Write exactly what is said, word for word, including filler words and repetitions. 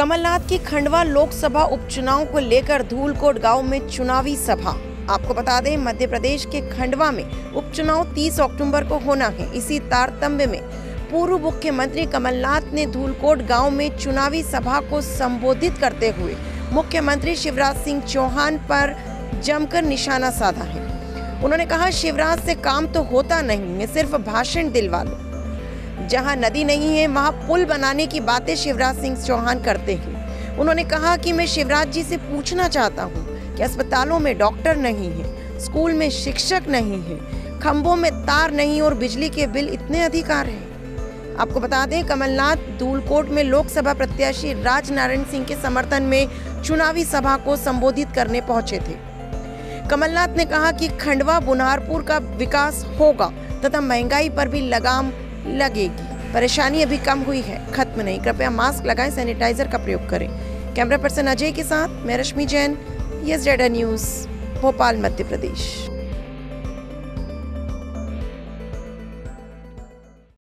कमलनाथ की खंडवा लोकसभा उपचुनाव को लेकर धूलकोट गांव में चुनावी सभा। आपको बता दें, मध्य प्रदेश के खंडवा में उपचुनाव तीस अक्टूबर को होना है। इसी तारतम्य में पूर्व मुख्यमंत्री कमलनाथ ने धूलकोट गांव में चुनावी सभा को संबोधित करते हुए मुख्यमंत्री शिवराज सिंह चौहान पर जमकर निशाना साधा है। उन्होंने कहा, शिवराज से काम तो होता नहीं है, सिर्फ भाषण दिलवा लो। जहां नदी नहीं है वहां पुल बनाने की बातें शिवराज सिंह चौहान करते हैं। उन्होंने कहा कि मैं शिवराज जी से पूछना चाहता हूं कि अस्पतालों में डॉक्टर नहीं है, स्कूल में शिक्षक नहीं है, खंभों में तार नहीं और बिजली के बिल इतने अधिक आ रहे हैं। आपको बता दें, कमलनाथ धूलकोट में लोकसभा प्रत्याशी राजनारायण सिंह के समर्थन में चुनावी सभा को संबोधित करने पहुंचे थे। कमलनाथ ने कहा कि खंडवा बुनहारपुर का विकास होगा तथा महंगाई पर भी लगाम लगेगी। परेशानी अभी कम हुई है, खत्म नहीं। कृपया मास्क लगाएं, सैनिटाइजर का प्रयोग करें। कैमरा पर्सन अजय के साथ मैं Rashmi Jain, Yes Data News, Bhopal, Madhya प्रदेश।